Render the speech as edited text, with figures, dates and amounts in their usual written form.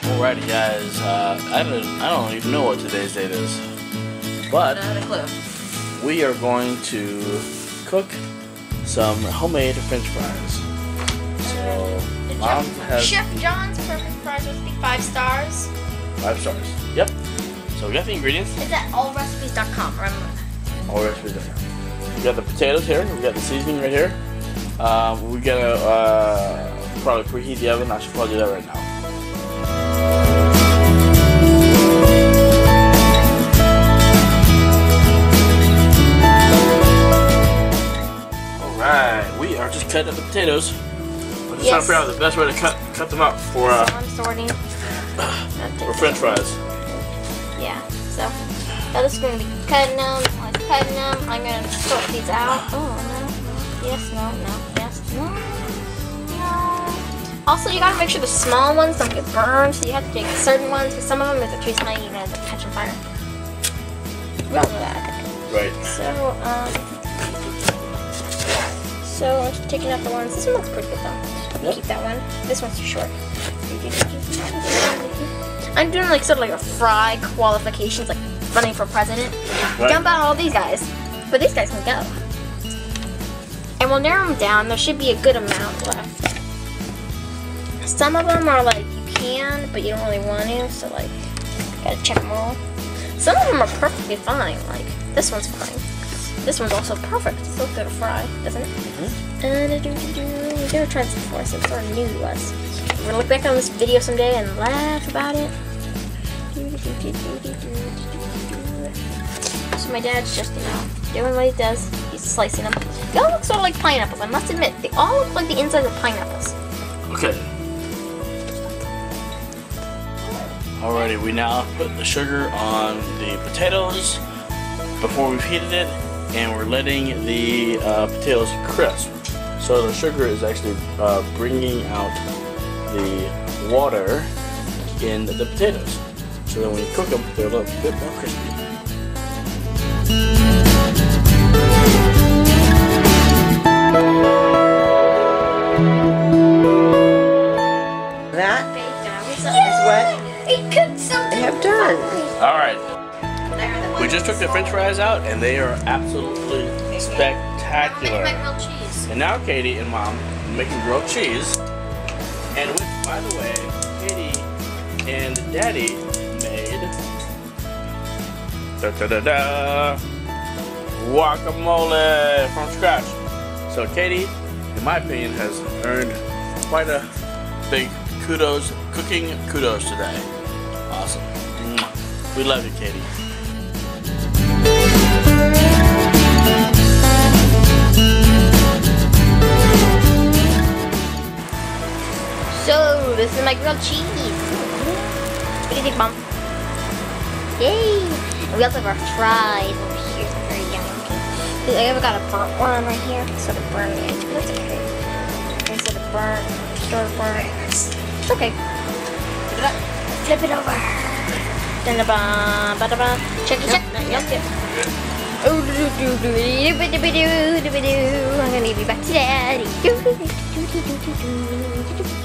Alrighty guys, I don't even know what today's date is, but not a clue. We are going to cook some homemade French fries. So Mom has Chef John's perfect fries recipe, 5 stars. 5 stars. Yep. So we got the ingredients. It's at allrecipes.com. Remember. Allrecipes.com. We got the potatoes here. We got the seasoning right here. We gotta probably preheat the oven. I should probably do that right now. Alright, we are just cutting up the potatoes. I'm just trying to figure out the best way to cut them up for I'm sorting. for French fries. Yeah, so I'm just going to be cutting them. I'm going to sort these out. Oh, no. Yes, no, yes, no. Also, you gotta make sure the small ones don't get burned, so you have to take certain ones, because some of them, if they're too tiny, you end up catching fire. Remember that. Right. So I'm just taking out the ones. This one looks pretty good though. Yep. Keep that one. This one's too short. I'm doing like sort of like a fry qualifications, like running for president. Right. Dump out all these guys, but these guys can go. And we'll narrow them down. There should be a good amount left. Some of them are like you can, but you don't really want to, so like gotta check them all. Some of them are perfectly fine. Like this one's fine. This one's also perfect. It's so good to fry, doesn't it? We've never tried this before, so it's sort of new to us. We're gonna look back on this video someday and laugh about it. So my dad's just, doing what he does. He's slicing them. They all look sort of like pineapples. I must admit, they all look like the insides of pineapples. Okay. Alrighty, we now put the sugar on the potatoes before we've heated it, and we're letting the potatoes crisp. So the sugar is actually bringing out the water in the potatoes. So then when you cook them, they're a little bit more crispy. That is what I have done. Alright. We just took the French fries out, and they are absolutely spectacular. My grilled cheese. And now Katie and Mom are making grilled cheese. And which, by the way, Katie and Daddy made guacamole from scratch. So Katie, in my opinion, has earned quite a big cooking kudos today. Awesome. We love you, Katie. So, this is my grilled cheese. What do you think, Mom? Yay! And we also have our fries over here. Very yummy. I have got a burnt one right here. Sort of burnt me. That's okay. Instead of burnt, sort of burnt. It's okay. Flip it over. Check. Yep. I'm gonna give you back to Daddy.